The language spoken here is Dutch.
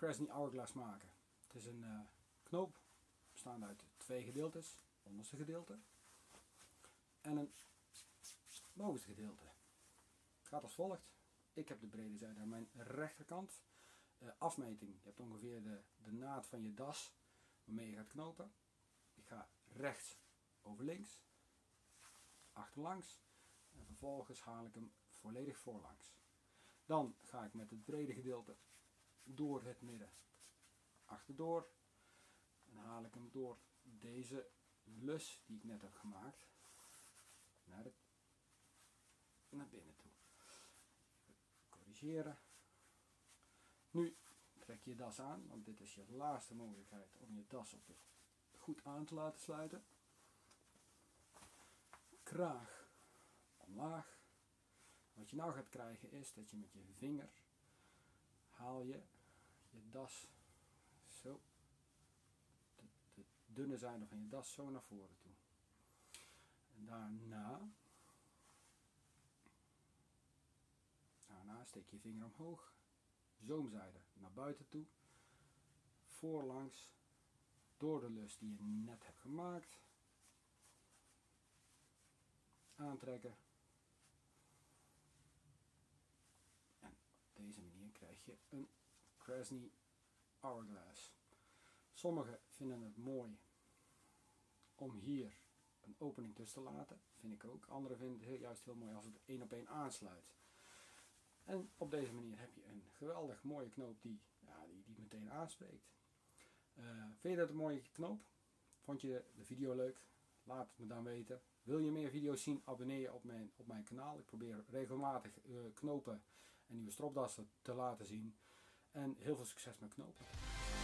Krasny Hourglass maken. Het is een knoop bestaande uit 2 gedeeltes, onderste gedeelte en een bovenste gedeelte. Het gaat als volgt. Ik heb de brede zijde aan mijn rechterkant. Afmeting, je hebt ongeveer de naad van je das waarmee je gaat knopen. Ik ga rechts over links, achterlangs en vervolgens haal ik hem volledig voorlangs. Dan ga ik met het brede gedeelte door het midden achterdoor en haal ik hem door deze lus die ik net heb gemaakt naar binnen toe. Corrigeren. Nu trek je je das aan, want dit is je laatste mogelijkheid om je das goed aan te laten sluiten. Kraag omlaag. Wat je nou gaat krijgen is dat je met je vinger haal je das zo, de dunne zijde van je das zo naar voren toe. En daarna steek je vinger omhoog, zoomzijde naar buiten toe, voorlangs, door de lus die je net hebt gemaakt, aantrekken. En op deze manier krijg je een Krasny Hourglass. Sommigen vinden het mooi om hier een opening tussen te laten, vind ik ook. Anderen vinden het juist heel mooi als het 1 op 1 aansluit. En op deze manier heb je een geweldig mooie knoop die meteen aanspreekt. Vind je dat een mooie knoop? Vond je de video leuk? Laat het me dan weten. Wil je meer video's zien? Abonneer je op mijn kanaal. Ik probeer regelmatig knopen en nieuwe stropdassen te laten zien. En heel veel succes met knopen.